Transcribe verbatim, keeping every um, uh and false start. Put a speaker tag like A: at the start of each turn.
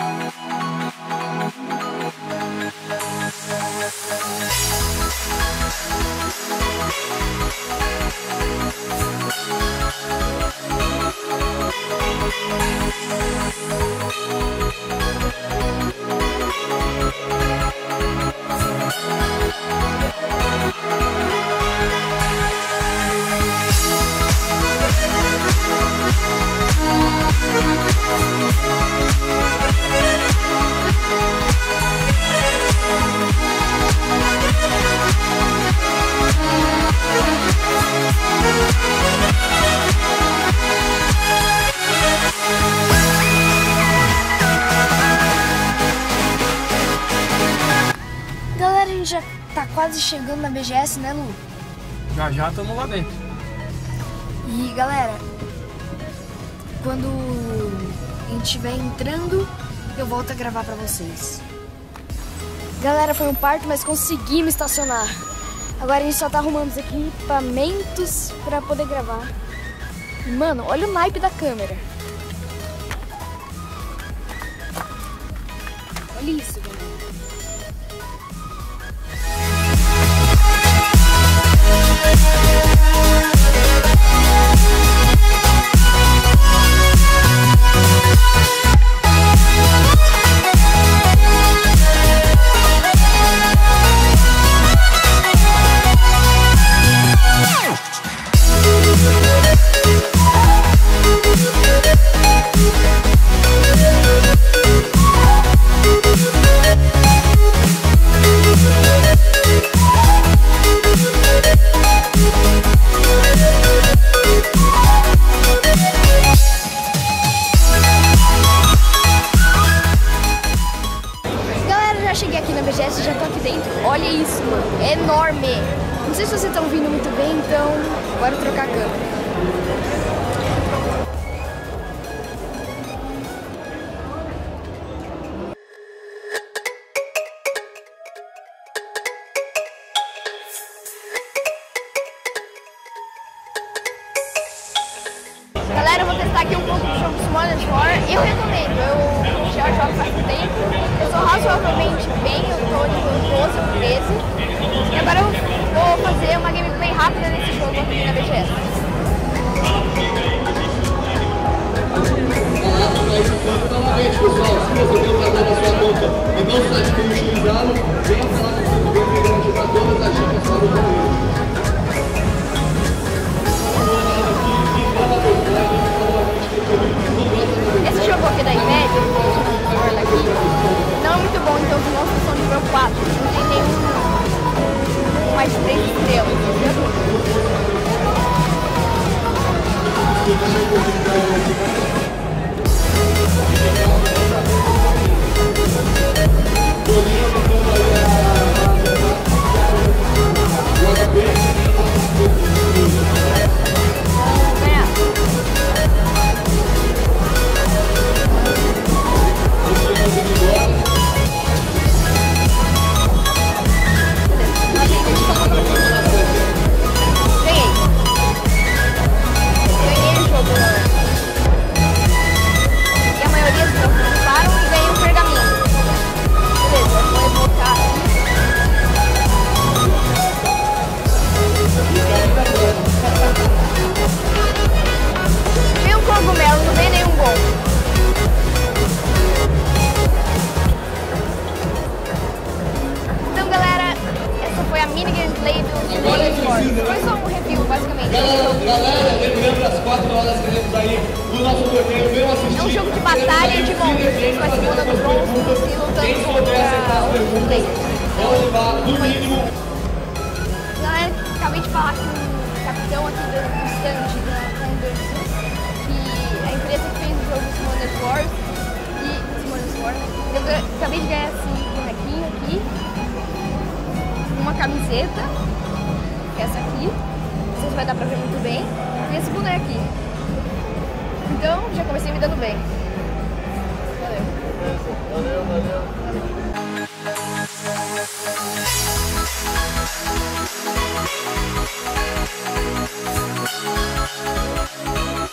A: Galera, a gente já tá quase chegando na B G S, né, Lu?
B: Já já estamos lá dentro.
A: E galera, quando a gente estiver entrando, eu volto a gravar pra vocês. Galera, foi um parto, mas conseguimos estacionar. Agora a gente só tá arrumando os equipamentos pra poder gravar. E, mano, olha o naipe da câmera. Olha isso, galera. Cheguei aqui na B G S e já tô aqui dentro. Olha isso, mano. É enorme. Não sei se vocês estão ouvindo muito bem, então bora trocar a câmera. Galera, eu vou testar aqui um pouco do jogo Summoners War. Eu recomendo, eu já jogo faz um tempo. Eu sou razoavelmente bem, eu tô nível doze ou treze. E agora eu vou fazer uma gameplay rápida desse jogo aqui na B G S.
C: Novamente, pessoal, se você tem um cartão na sua conta e não sabe como utilizá-lo, venha falar com o seu governo para todas as dicas para o governo.
A: Esse jogo aqui da Imed, aqui, não é muito bom, então os monstros são nível quatro, não tem nenhum mais de três estrelas, entendeu? Foi só um review, basicamente.
C: Galera, galera, lembrando das quatro horas que temos aí do nosso torneio, venham assistir.
A: É um jogo de batalha e de monstros. A gente vai segurando os monstros e lutando contra outros players.
C: Vamos levar, no mínimo.
A: Galera, acabei de falar com o capitão aqui do stand da Thundersus, que é a empresa que fez o jogo Summoners Wars e Summoners Wars. Eu acabei de ganhar esse bonequinho aqui, uma camiseta, que é essa aqui, não sei se vai dar pra ver muito bem, e esse boneco aqui. Então, já comecei me dando bem. Valeu. Valeu, valeu.